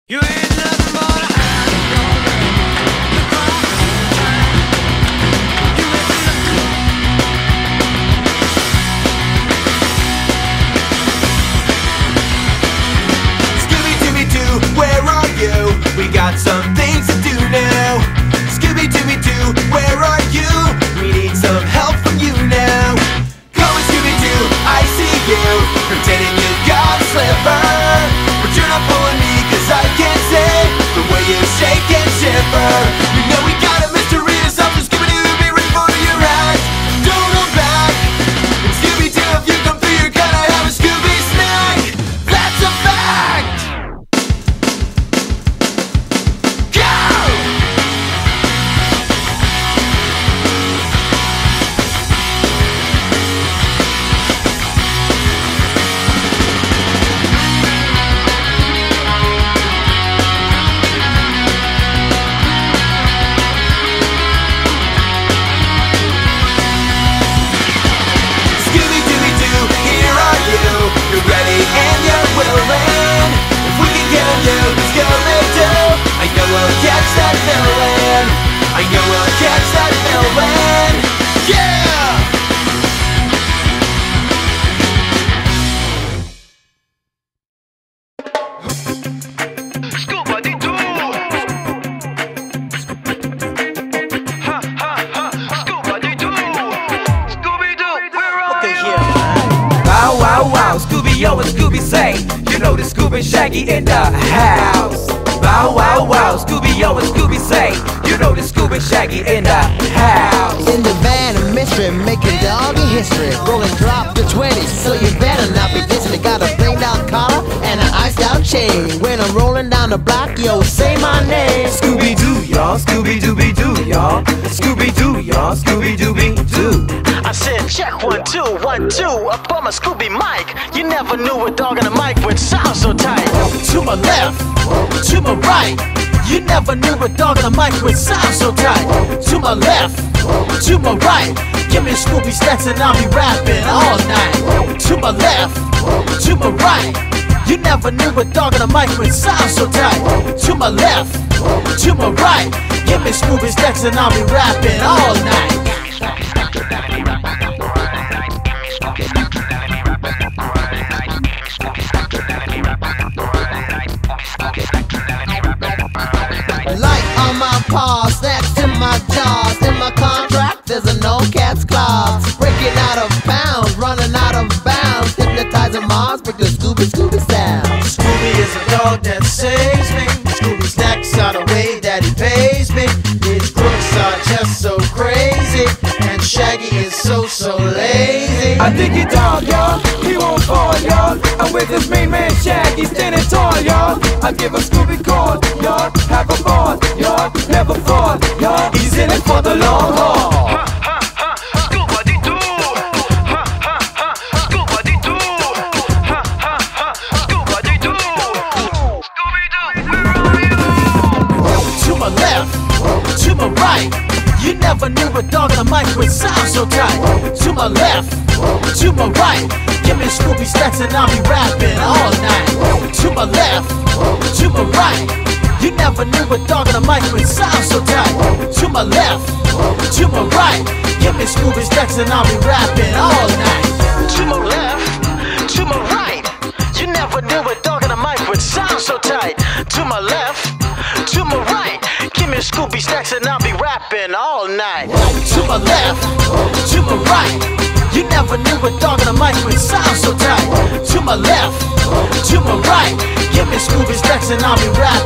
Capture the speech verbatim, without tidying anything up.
You ain't nothing but a hound dog. You ain't nothing. Scooby Dooby Doo, where are you? We got some things to do now. Scooby Dooby Doo, where are you? We need some help from you now. Come on, Scooby Doo, I see you, pretending you got a sliver, but you're not pulling me, cause I can't say the way you shake and shiver. You know we got a mystery or something. Scooby Doo, be ready for your act. Don't hold back. And Scooby Doo, if you come through, you're gonna have a Scooby snack. That's a fact. Go! You're ready and you're willing. If we can get you, Scooby Doo, I know we'll catch that villain. I know we'll catch that villain. Yeah! Scooby Doo. Ha ha ha. Scooby Doo. Scooby Doo, where are you? Wow, wow, wow, Scooby-O and Scooby-Say, you know the Scooby and Shaggy in the house. Wow, wow, wow, Scooby-O and Scooby-Say, you know the Scooby and Shaggy in the house. In the van of mystery, making doggy history, rolling drop to twenty, so you better not be dissing. Got a brain down collar and an iced out chain. When I'm rolling down the block, yo, say my name. Scooby-Doo, y'all, Scooby-Dooby-Doo, y'all. Scooby-Doo, y'all, Scooby-Dooby-Doo. I said check one, two, one, two, up on my Scooby mic. You never knew a dog on a mic would sound so tight. To my left, to my right, you never knew a dog on a mic would sound so tight. To my left, to my right, give me Scooby Stacks and I'll be rapping all night. To my left, to my right, you never knew a dog on a mic would sound so tight. To my left, to my right, give me Scooby Stacks and I'll be rapping all night. Light on my paws, snacks in my jaws. In my contract, there's a no cat's claws. Breaking out of pounds, running out of bounds. Hypnotizing moms, break the Scooby Scooby sound. Scooby is a dog that saves me. Scooby snacks are the way that he pays me. His crooks are just so crazy, and Shaggy is so, so lazy. I think he dog, y'all, he won't fall, y'all. And with his main man Shaggy standing tall, y'all, I give a Scooby call, y'all. Have a ball, y'all, never fall, y'all. He's in it for the long haul. To my right, you never knew a dog on a mic would sound so tight. To my left, to my right, give me Scooby Stacks and I'll be rapping all night. To my left, to my right, you never knew a dog on a mic would sound so tight. To my left, to my right, give me Scooby Stacks and I'll be rapping all night. To my left, to my right, you never knew a dog on a mic would sound so tight. To my left, to my right, give me Scooby Stacks and I'll be rapping all night. To my left, to my right, you never knew a dog on a mic would sound so tight. To my left, to my right, give me Scooby Stacks and I'll be rapping.